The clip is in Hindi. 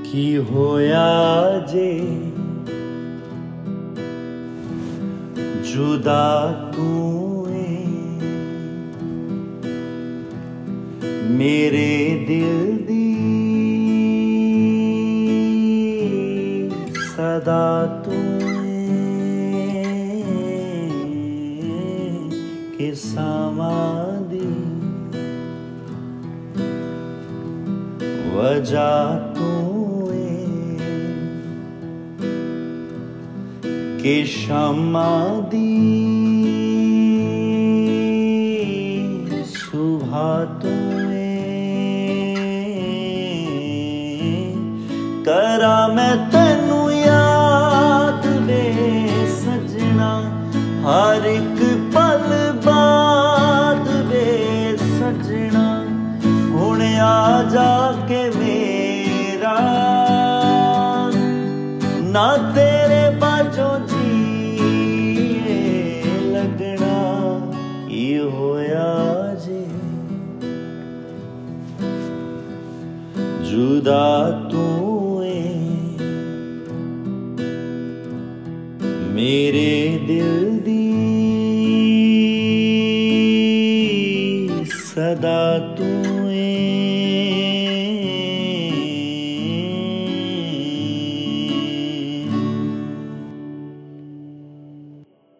की होया जे जुदा तू मेरे दिल दी सदा तू के समादी वजह तू के समादी सुबह तू करा मैं तेनू याद वे सजना हर एक पल बाद वे सजना हुण आ जाके मेरा ना तेरे बाजों जी लगना ये होया जे जुदा तू मेरे दिल दी सदा तू